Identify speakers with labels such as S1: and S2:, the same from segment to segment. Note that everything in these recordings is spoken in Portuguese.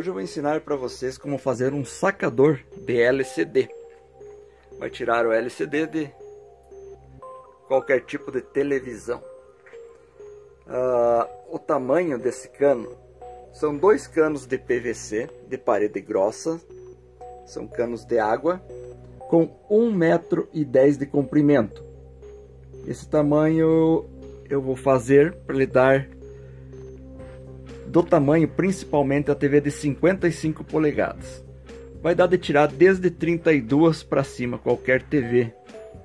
S1: Hoje eu vou ensinar para vocês como fazer um sacador de LCD. Vai tirar o LCD de qualquer tipo de televisão. O tamanho desse cano são 2 canos de PVC de parede grossa. São canos de água com 1,10 m de comprimento. Esse tamanho eu vou fazer para lhe dar do tamanho principalmente a TV de 55 polegadas. Vai dar de tirar desde 32 para cima qualquer TV.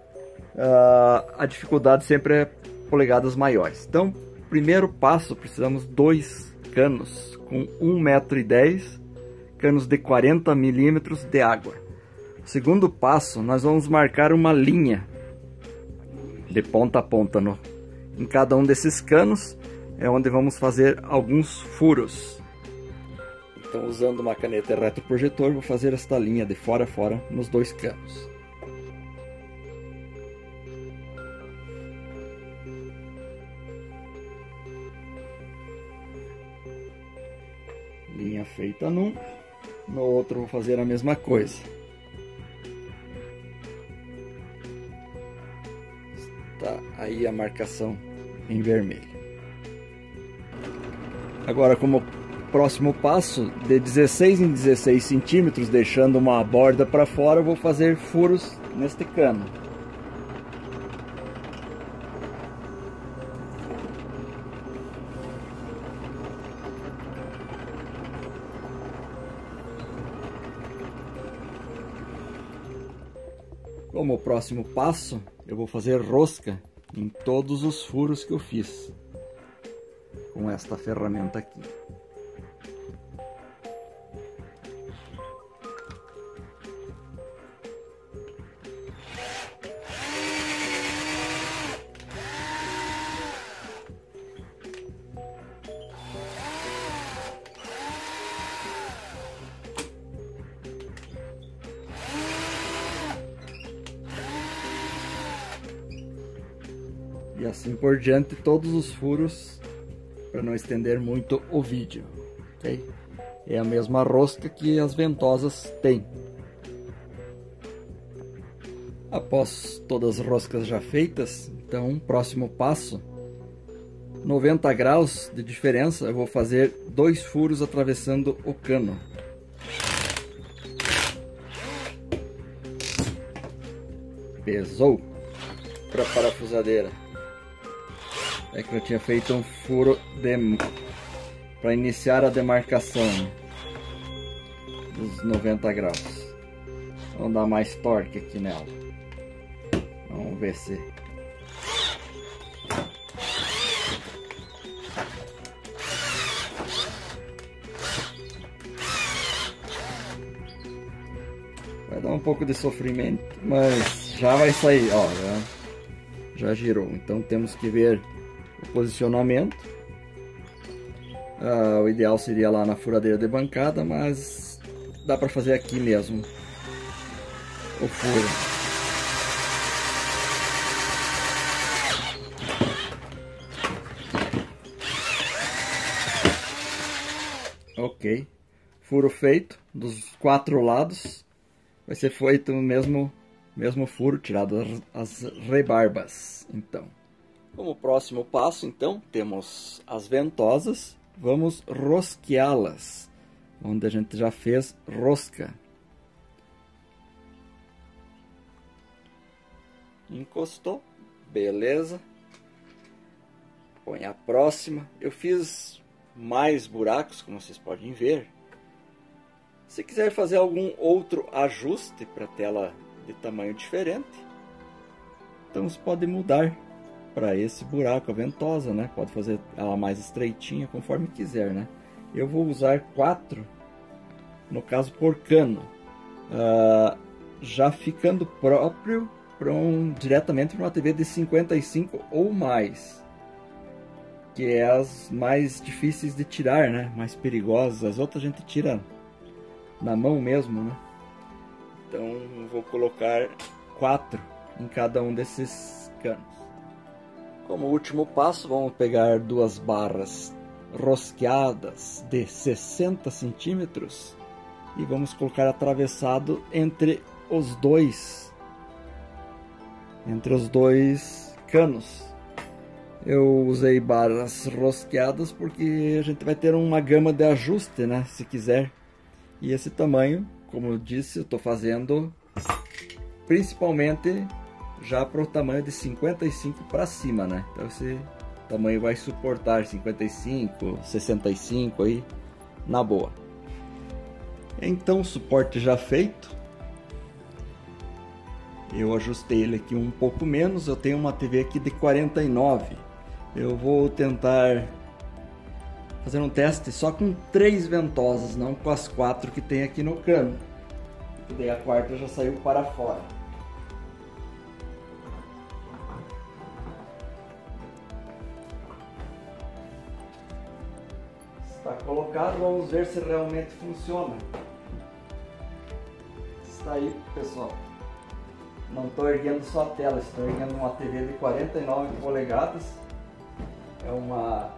S1: A dificuldade sempre é polegadas maiores. Então, primeiro passo, precisamos 2 canos com 1,10 m, canos de 40 milímetros de água. Segundo passo, nós vamos marcar uma linha de ponta a ponta em cada um desses canos, é onde vamos fazer alguns furos. Então, usando uma caneta retroprojetor, vou fazer esta linha de fora a fora nos 2 canos. Linha feita no outro vou fazer a mesma coisa. Está aí a marcação em vermelho. Agora, como próximo passo, de 16 em 16 centímetros, deixando uma borda para fora, eu vou fazer furos neste cano. Como próximo passo, eu vou fazer rosca em todos os furos que eu fiz com esta ferramenta aqui. E assim por diante, todos os furos, para não estender muito o vídeo, ok? É a mesma rosca que as ventosas têm. Após todas as roscas já feitas, então, próximo passo, 90 graus de diferença, eu vou fazer 2 furos atravessando o cano. Pesou para a parafusadeira. É que eu tinha feito um furo para iniciar a demarcação dos 90 graus. Vamos dar mais torque aqui nela. Vamos ver se... Vai dar um pouco de sofrimento, mas já vai sair, ó, já girou. Então temos que ver o posicionamento. O ideal seria lá na furadeira de bancada, mas dá para fazer aqui mesmo o furo. Ok, furo feito dos 4 lados. Vai ser feito o mesmo furo, tirado as rebarbas. Então, como próximo passo, então, temos as ventosas. Vamos rosqueá-las, onde a gente já fez rosca. Encostou, beleza. Põe a próxima. Eu fiz mais buracos, como vocês podem ver. Se quiser fazer algum outro ajuste para tela de tamanho diferente, então você pode mudar para esse buraco, a ventosa, né? Pode fazer ela mais estreitinha, conforme quiser, né? Eu vou usar 4, no caso por cano, já ficando próprio para diretamente para uma TV de 55 ou mais, que é as mais difíceis de tirar, né? Mais perigosas. As outras a gente tira na mão mesmo, né? Então eu vou colocar 4 em cada um desses canos. Como último passo, vamos pegar 2 barras rosqueadas de 60 centímetros e vamos colocar atravessado entre os dois canos. Eu usei barras rosqueadas porque a gente vai ter uma gama de ajuste, né, se quiser. E esse tamanho, como eu disse, eu estou fazendo principalmente já para o tamanho de 55 para cima, né? Então esse tamanho vai suportar 55, 65 aí na boa. Então, suporte já feito. Eu ajustei ele aqui um pouco menos. Eu tenho uma TV aqui de 49. Eu vou tentar fazer um teste só com 3 ventosas, não com as 4 que tem aqui no cano. E daí a quarta já saiu para fora. Está colocado, vamos ver se realmente funciona. Está aí, pessoal. Não estou erguendo só a tela, estou erguendo uma TV de 49 polegadas. É uma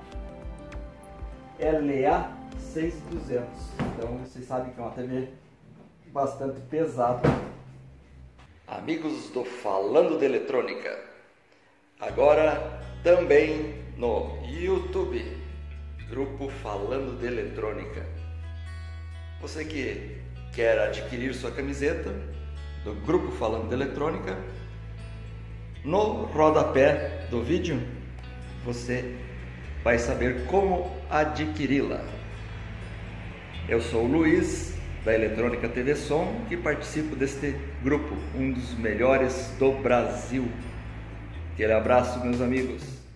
S1: LA 6200. Então vocês sabem que é uma TV bastante pesada. Amigos do Falando de Eletrônica, agora também no YouTube, Grupo Falando de Eletrônica. Você que quer adquirir sua camiseta do Grupo Falando de Eletrônica, no rodapé do vídeo você vai saber como adquiri-la. Eu sou o Luiz, da Eletrônica TV Som, que participo deste grupo, um dos melhores do Brasil. Aquele abraço, meus amigos.